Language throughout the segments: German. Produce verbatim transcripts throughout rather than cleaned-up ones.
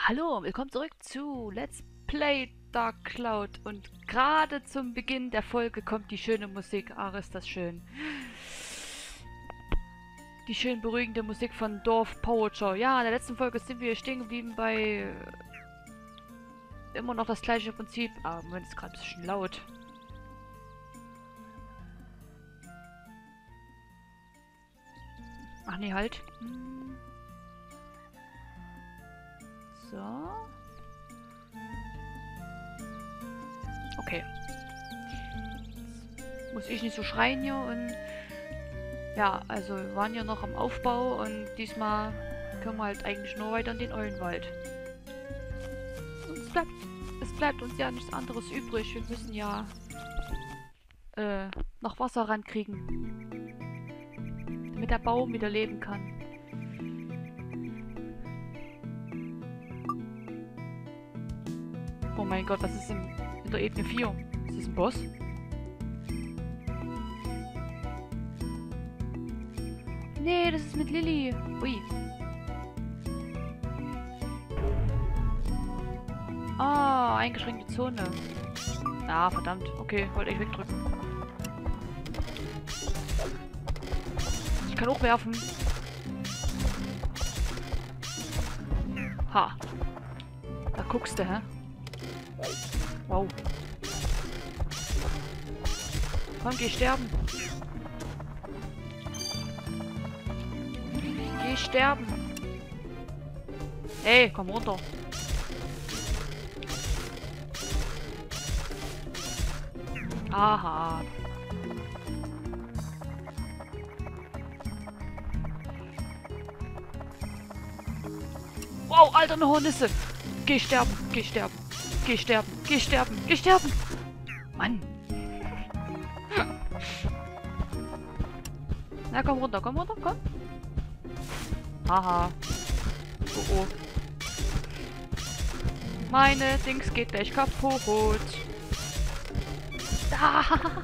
Hallo, willkommen zurück zu Let's Play Dark Cloud. Und gerade zum Beginn der Folge kommt die schöne Musik. Ach, ist das schön. Die schön beruhigende Musik von Dorf Poacher. Ja, in der letzten Folge sind wir stehen geblieben bei äh, immer noch das gleiche Prinzip. Aber Moment, ist gerade ein bisschen laut. Ach nee, halt. Hm. So. Okay. Jetzt muss ich nicht so schreien hier und ja, also wir waren ja noch am Aufbau und diesmal können wir halt eigentlich nur weiter in den Eulenwald. Und es bleibt, es bleibt uns ja nichts anderes übrig. Wir müssen ja äh, noch Wasser rankriegen, damit der Baum wieder leben kann. Oh mein Gott, was ist in, in der Ebene vier? Ist das ein Boss? Nee, das ist mit Lilly. Ui. Ah, eingeschränkte Zone. Ah, verdammt. Okay, wollte ich wegdrücken. Ich kann hochwerfen. Ha. Da guckst du, hä? Wow. Komm, geh sterben. Geh sterben. Hey, komm runter. Aha. Wow, alter, eine Hornisse. Geh sterben, geh sterben. Geh sterben, geh sterben, geh sterben. Mann. Na, komm runter, komm runter, komm. Haha. Oh oh. Meine Dings geht gleich kaputt. Ah.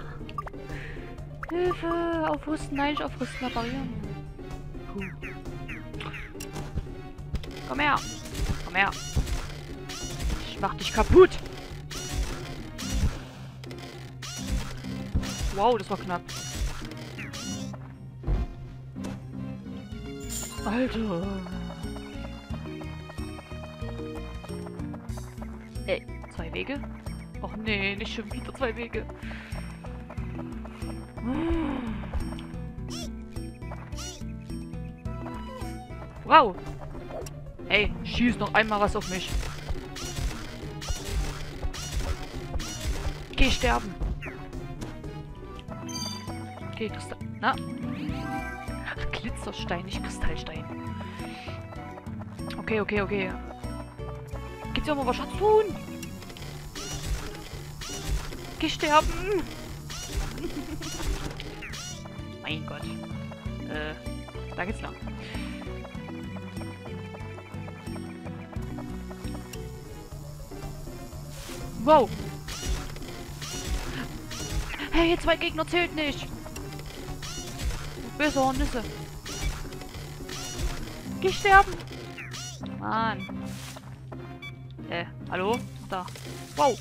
Hilfe. Aufrüsten, nein, nicht aufrüsten, reparieren. Puh. Komm her. Komm her. Ich mach dich kaputt. Wow, das war knapp. Alter. Ey, zwei Wege? Och nee, nicht schon wieder zwei Wege. Wow. Ey, schieß noch einmal was auf mich. Geh sterben. Okay, Kristall. Na? Ach, Glitzerstein, nicht Kristallstein. Okay, okay, okay. Gibt's ja mal was zu tun? Geh sterben. Mein Gott. Äh, da geht's lang. Wow. Hey, zwei Gegner zählt nicht. Böse Hornisse. Geh sterben. Mann. Äh, hallo? Da. Wow.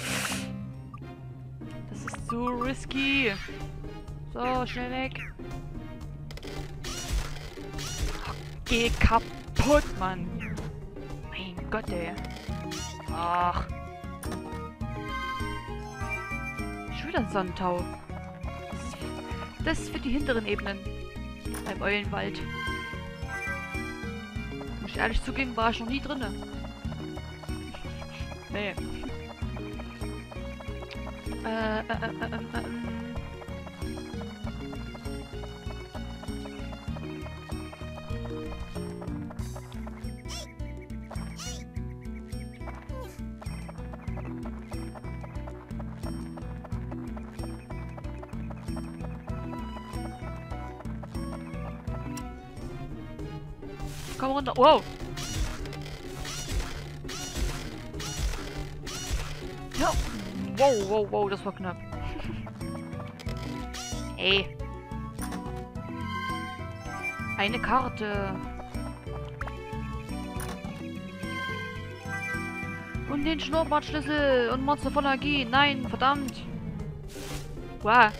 Das ist zu risky. So, schnell weg. Ach, geh kaputt, Mann. Mein Gott, ey. Ach. Schon wieder ein Sonnentau. Das ist, das ist für die hinteren Ebenen. Beim Eulenwald. Muss ich ehrlich zugeben, war ich noch nie drinne. Nee. Äh, äh, äh, äh, äh, äh. Komm runter. Wow. Ja. Wow, wow, wow, das war knapp. Ey. Eine Karte. Und den Schnurrbartschlüssel und Monster von Magie. Nein, verdammt. Wow.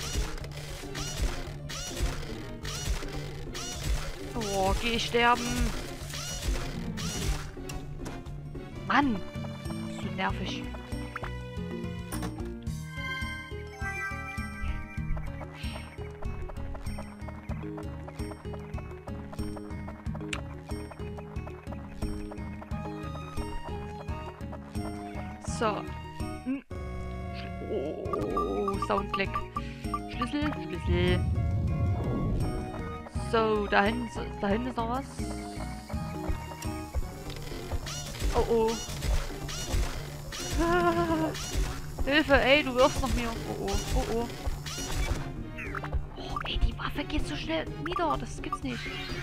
Oh, geh sterben. Mann. So nervig. So. Hm. Oh, Soundklick. Schlüssel, Schlüssel. So, da hinten, da hinten ist noch was. Oh oh. Ah, Hilfe, ey, du wirfst noch mir. Oh oh, oh oh. Oh, ey, die Waffe geht so schnell nieder. Das gibt's nicht.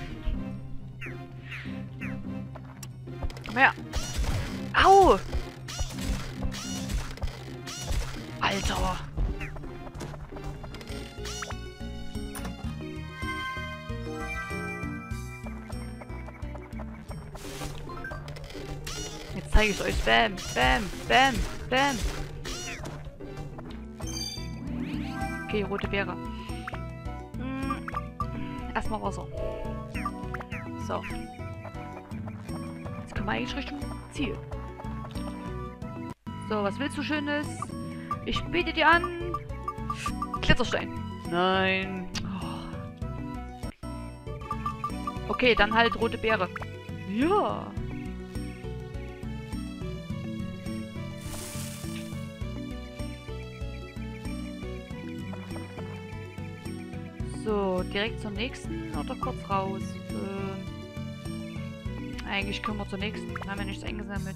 Komm her. Au! Alter. Jetzt zeige ich euch. Bam, bam, bam, bam. Okay, rote Beere. Hm. Erstmal Wasser. So. Jetzt können wir eigentlich Richtung Ziel. So, was willst du Schönes? Ich biete dir an. Glitzerstein. Nein. Oh. Okay, dann halt rote Beere. Ja. So, direkt zur nächsten oder kurz raus? Ähm, eigentlich können wir zur nächsten. Wir haben ja nichts eingesammelt.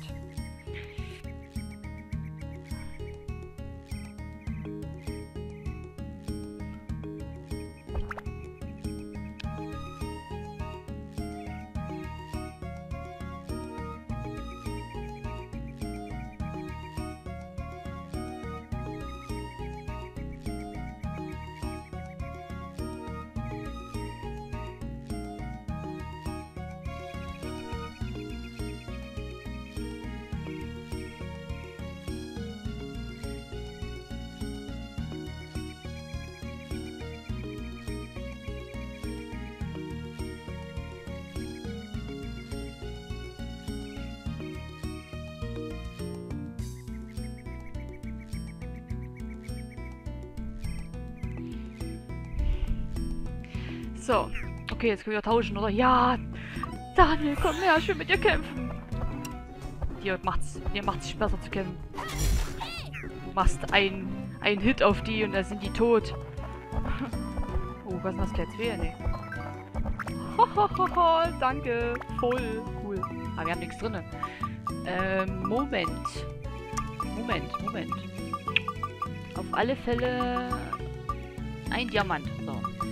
So. Okay, jetzt können wir tauschen, oder? Ja! Daniel, komm her, ich will mit dir kämpfen. Dir macht's, dir macht's sich besser zu kämpfen. Du machst einen, einen Hit auf die und dann sind die tot. Oh, was ist das jetzt? Wer? Nee. Hohohoho, danke. Voll cool. Aber wir haben nichts drin. Ähm, Moment. Moment, Moment. Auf alle Fälle ein Diamant. So.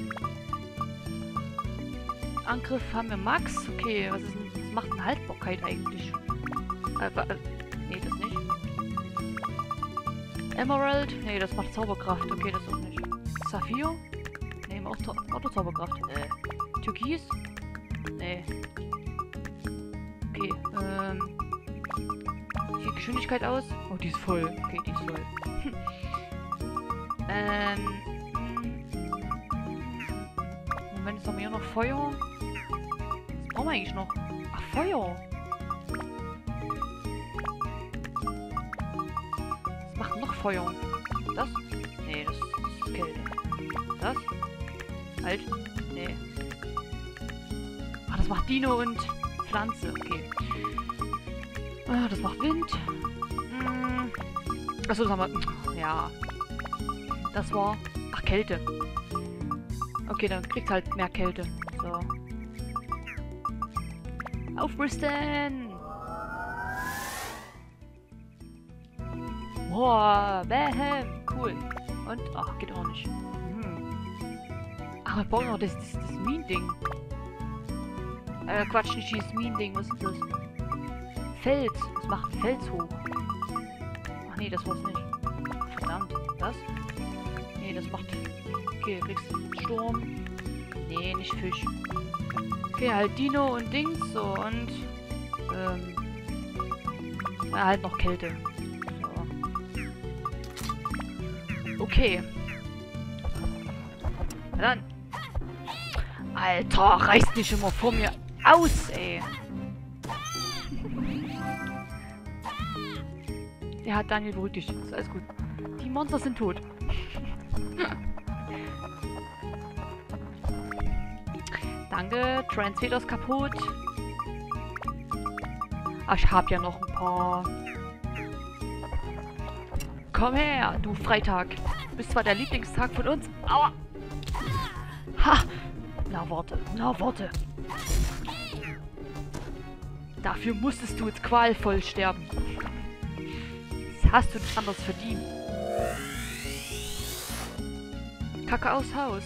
Angriff haben wir Max. Okay, was ist denn, was macht denn Haltbarkeit eigentlich? Äh, äh, nee, das nicht. Emerald? Nee, das macht Zauberkraft. Okay, das auch nicht. Saphir? Nee, macht auch Zauberkraft. Äh, Türkis? Nee. Okay, ähm. Wie viel Geschwindigkeit aus? Oh, die ist voll. Okay, die ist voll. ähm. Moment, jetzt haben wir hier noch Feuer. Was brauchen wir eigentlich noch? Ach, Feuer. Was macht noch Feuer? Das? Nee, das ist Kälte. Das? Halt. Nee. Ah, das macht Dino und Pflanze. Okay. Ah, das macht Wind. Hm. Achso, das haben wir. Ja. Das war. Ach, Kälte. Okay, dann kriegt halt mehr Kälte. So. Aufrüsten! Boah, bam! Cool. Und? Ach, geht auch nicht. Hm. Ach, wir brauchen noch das, das, das Minen-Ding. Äh, Quatsch, nicht dieses Minen-Ding. Was ist das? Fels. Was macht ein Fels hoch? Ach nee, das war's nicht. Verdammt. Das? Nee, das macht... Okay, kriegst Sturm. Nee, nicht Fisch. Okay, halt Dino und Dings. So, und... Ähm... Ja, halt noch Kälte. So. Okay. Na dann. Alter, reißt dich immer vor mir aus, ey. Der hat Daniel beruhigt dich. Ist alles gut. Die Monster sind tot. Danke. Transfeder ist kaputt. Ach, ich hab ja noch ein paar. Komm her, du Freitag. Du bist zwar der Lieblingstag von uns. Aua. Ha. Na warte, na warte. Dafür musstest du jetzt qualvoll sterben. Das hast du nicht anders verdient. Kacke aus Haus.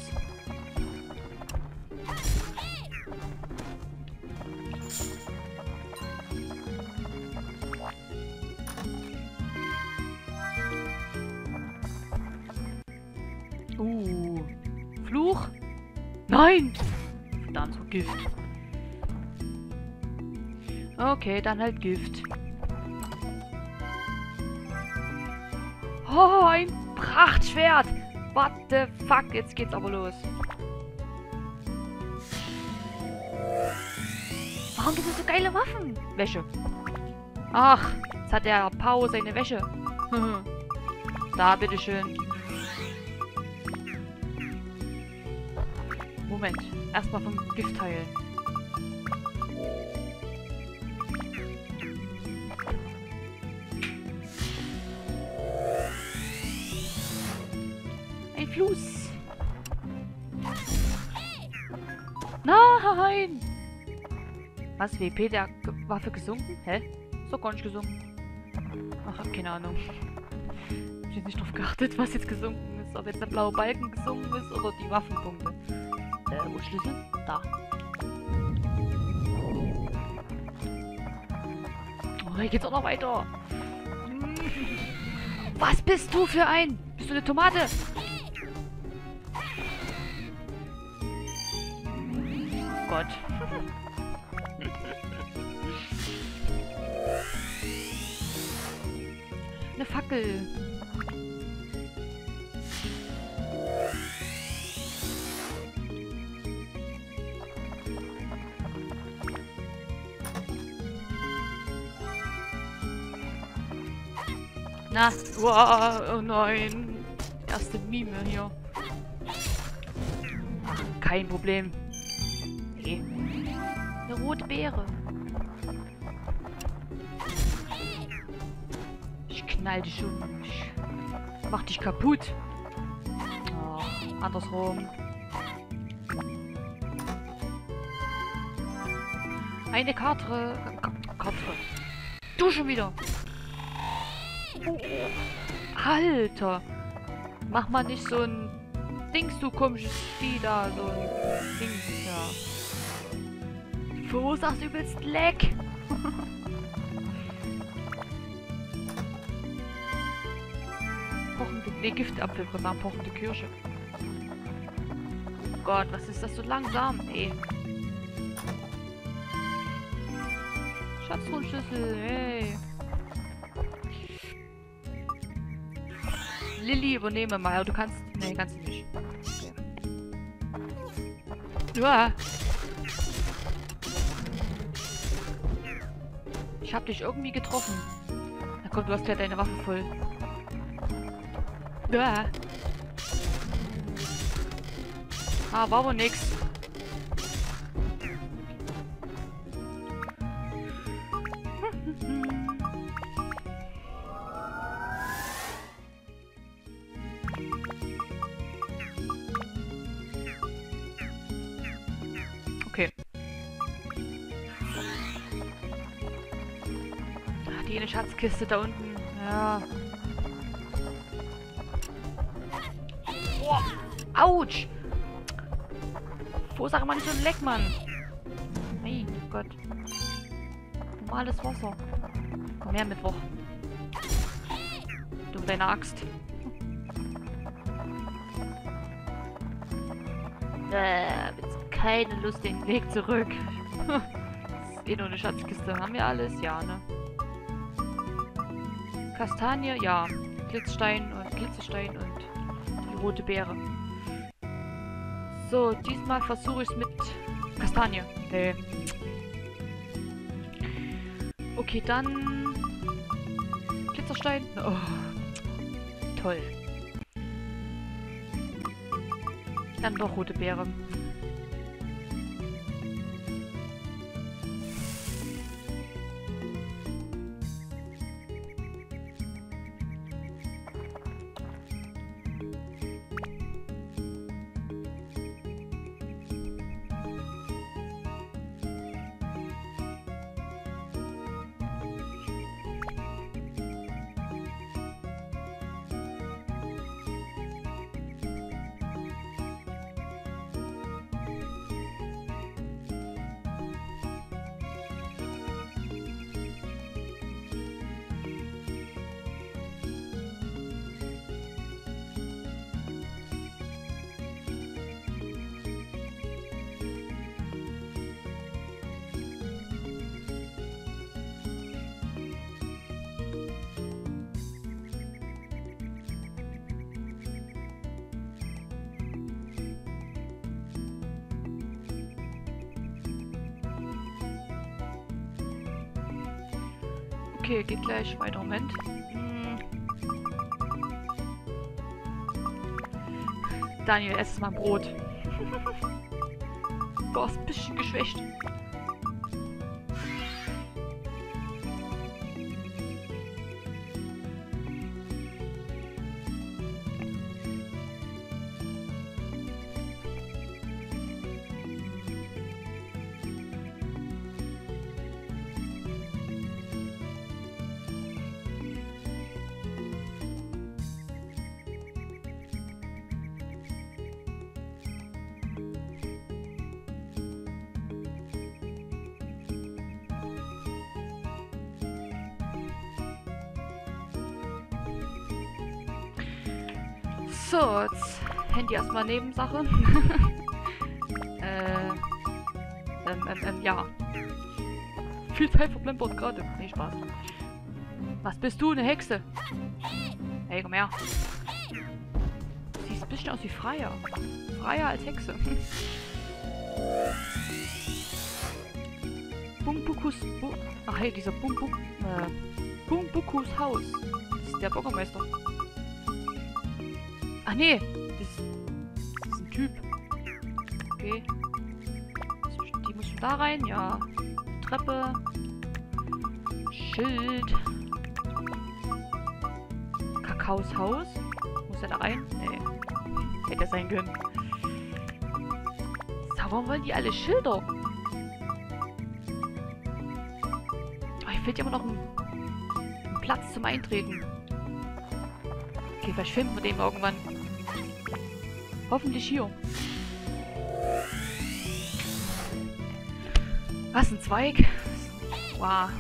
Uh. Fluch? Nein! Verdammt, so Gift. Okay, dann halt Gift. Oh, ein Prachtschwert! What the fuck? Jetzt geht's aber los. Warum gibt es so geile Waffen? Wäsche. Ach, jetzt hat der Pau seine Wäsche. Da, bitteschön. Moment. Erstmal vom Gift heilen. Ein Fluss. Nein! Was? W P der G Waffe gesunken? Hä? Ist doch gar nicht gesunken. Ach, hab keine Ahnung. Ich hab jetzt nicht drauf geachtet, was jetzt gesunken ist. Ob jetzt der blaue Balken gesunken ist oder die Waffenpunkte. Äh, wo Schlüssel? Da. Oh, hier geht's auch noch weiter. Was bist du für ein? Bist du eine Tomate? Oh Gott. Eine Fackel. Na, wow, oh nein. Erste Mime hier. Kein Problem. Nee. Eine rote Beere. Ich knall dich um. Ich mach dich kaputt. Oh, andersrum. Eine Karte. Karte. Du schon wieder. Oh, Alter. Mach mal nicht so ein Dings, du komisches Vieh da. So ein Dings, ja. Verursachst übelst Leck. Pochende, ne, Giftapfel, kann sagen, pochende Kirsche. Oh Gott, was ist das so langsam, ey. Schatztruhenschlüssel, hey. Lilly, übernehme mal. Du kannst... Nee, kannst du nicht. Okay. Uah. Ich hab dich irgendwie getroffen. Na komm, du hast ja deine Waffe voll. Uah. Ah, war wohl nix. Okay. Ach, die eine Schatzkiste da unten. Ja. Boah. Autsch! Verursache mal nicht so ein Leck, Mann. Mein Gott. Normales Wasser. Komm her, Mittwoch. Du mit deiner Axt. Äh, jetzt keine Lust, den Weg zurück. Das ist eh nur eine Schatzkiste. Haben wir alles? Ja, ne? Kastanie, ja. Glitzstein und Glitzerstein und die rote Beere. So, diesmal versuche ich es mit Kastanie. Nee. Okay, dann Glitzerstein. Oh, toll. Dann doch rote Beere. Okay, geht gleich weiter. Moment. Hm. Daniel, ess mal Brot. Du warst ein bisschen geschwächt. So, jetzt Handy erstmal Nebensache. äh, ähm, ähm, ähm, ja. Viel Zeit verplempert gerade. Nee, Spaß. Was bist du, eine Hexe? Hey, komm her. Du siehst ein bisschen aus wie Freier. Freier als Hexe. Bumbukus... Bu Ach hey, dieser Bumbuk... Äh, Bumbukus Haus. Das ist der Bürgermeister. Ach nee, das, das ist ein Typ. Okay. Die muss schon da rein, ja. Treppe. Schild. Kakaos Haus. Muss er da rein? Nee. Hätte er sein können. So, warum wollen die alle Schilder? Oh, hier fehlt ja immer noch ein, ein Platz zum Eintreten. Okay, vielleicht finden wir den irgendwann. Hoffentlich hier. Was, ein Zweig? Wow.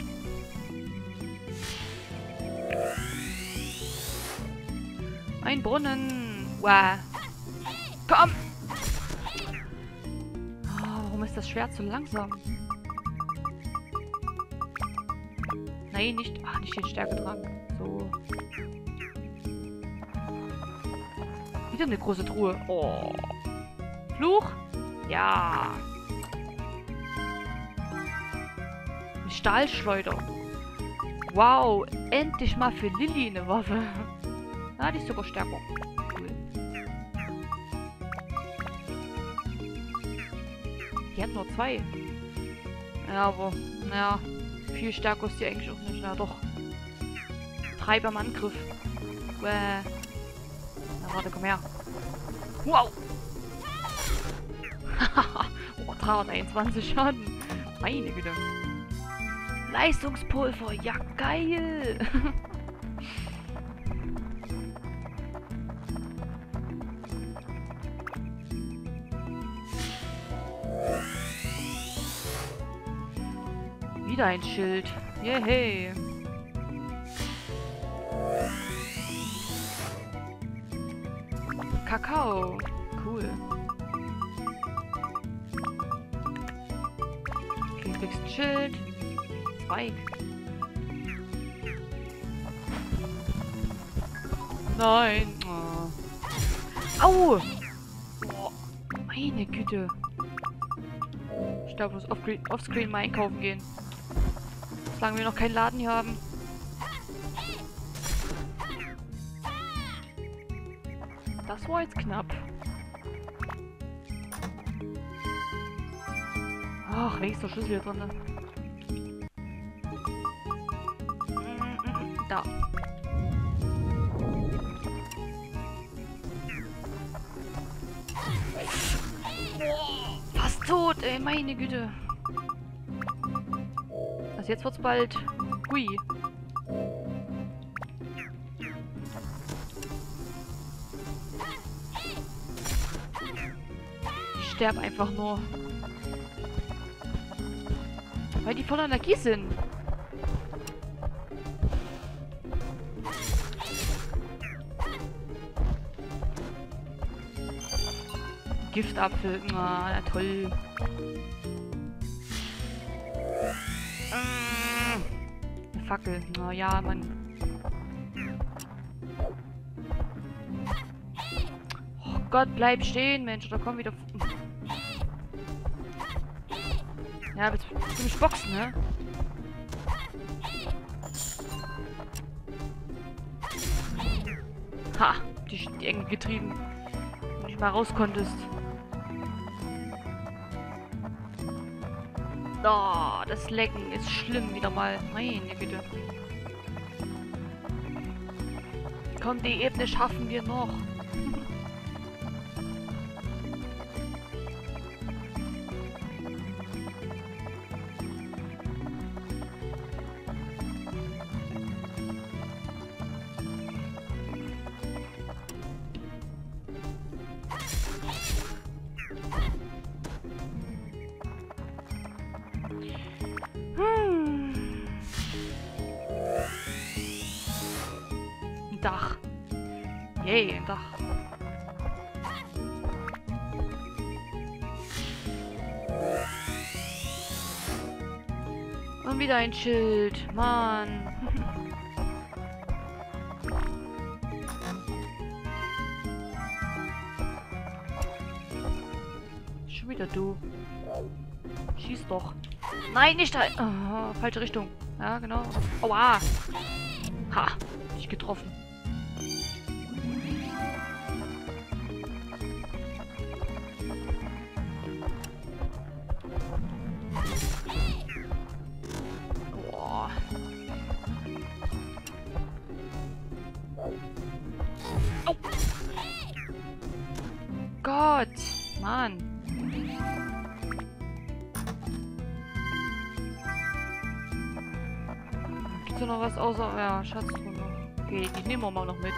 Ein Brunnen. Wow. Komm! Oh, warum ist das Schwert so langsam? Nein, nicht... Ach, nicht den Stärketrank. So. Wieder eine große Truhe. Oh. Fluch? Ja. Eine Stahlschleuder. Wow. Endlich mal für Lilly eine Waffe. Ah, die ist sogar stärker. Cool. Die hat nur zwei. Ja, aber, naja, viel stärker ist die eigentlich auch nicht. Na doch. Drei beim Angriff. Bäh. Na, warte, komm her. Wow! Oh, dreihunderteinundzwanzig Schaden. Meine Güte. Leistungspulver. Ja, geil. Wieder ein Schild. Yay. Kakao. Cool. Okay, kriegst ein Schild. Zweig. Nein. Oh. Au! Oh, meine Güte. Ich darf bloß offscreen, offscreen mal einkaufen gehen. Solange wir noch keinen Laden hier haben. Das war jetzt knapp. Ach, wenigstens der Schlüssel hier drin. Da. Fast tot, ey, meine Güte. Also jetzt wird's bald. Hui. Ich sterbe einfach nur. Weil die voller Energie sind. Giftapfel. Na, na toll. Eine Fackel. Na ja, Mann. Oh Gott, bleib stehen, Mensch. Oder komm wieder. Ja, willst du mich boxen, ne? Ha! Die, die eng getrieben. Wenn du nicht mal raus konntest. Oh, das Lecken ist schlimm wieder mal. Meine Güte. Komm, die Ebene schaffen wir noch. Hm. Ein Dach. Yay, ein Dach. Und wieder ein Schild. Mann. Schon wieder du. Schieß doch. Nein, nicht da. Oh, falsche Richtung. Ja, genau. Aua. Ha. Nicht getroffen. Oh. Oh. Gott. Mann. Gibt's da noch was außer... Ja, Schatztruhe noch. Okay, die nehmen wir mal noch mit.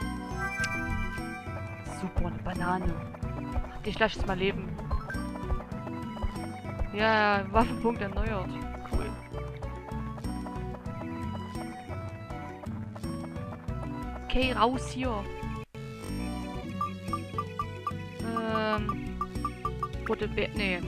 Super, eine Banane. Ich lasse es mal leben. Ja, Waffenpunkt erneuert. Cool. Okay, raus hier. Ähm... Rote Be... Nee.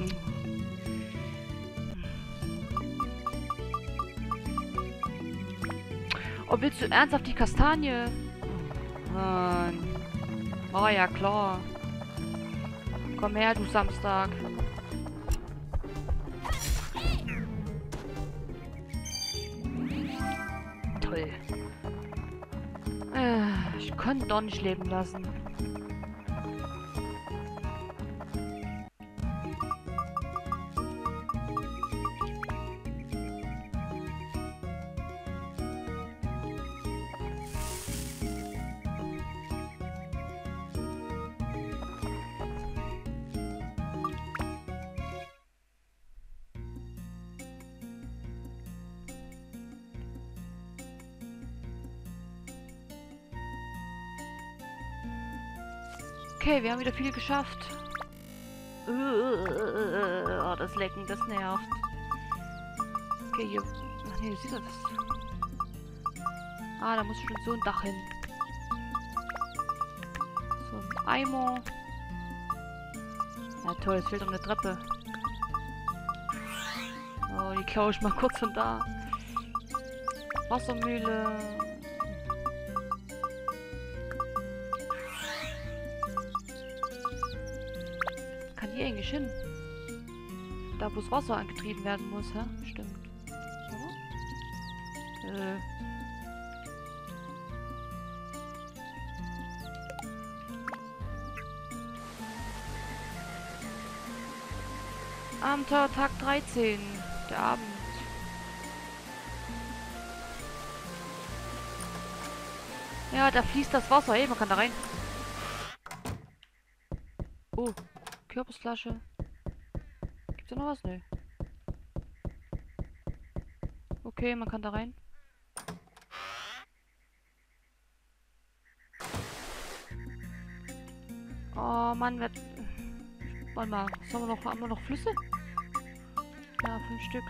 Oh, willst du ernsthaft die Kastanie? Mann. War ja klar. Komm her, du Samstag. Toll. Äh, ich konnte doch nicht leben lassen. Okay, wir haben wieder viel geschafft. Oh, das Lecken, das nervt. Okay, hier. Ach nee, du siehst das. Ah, da muss schon so ein Dach hin. So ein Eimer. Ja toll, es fehlt noch eine Treppe. Oh, die klaue ich mal kurz von da. Wassermühle. eigentlich hin? Da, wo das Wasser angetrieben werden muss, hä? Stimmt. Oder? Äh. Abenteuer Tag dreizehn. Der Abend. Ja, da fließt das Wasser. Ey, man kann da rein. Oh, Kürbisflasche. Gibt's da noch was? Nö. Okay, man kann da rein. Oh Mann, wer... Warte mal, was haben wir noch? Haben wir noch Flüsse? Ja, fünf Stück.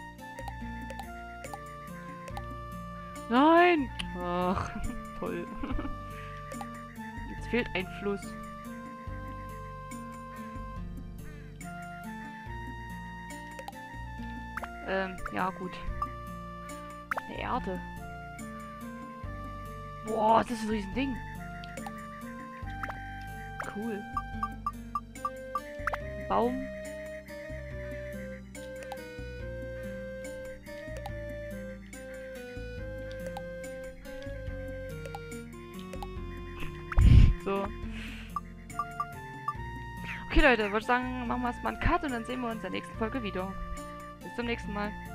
Nein! Ach, toll. Jetzt fehlt ein Fluss. Ähm, ja gut. Eine Erde. Boah, das ist ein Riesending. Cool. Baum. So. Okay, Leute, würde ich sagen, machen wir erstmal einen Cut und dann sehen wir uns in der nächsten Folge wieder. Bis zum nächsten Mal.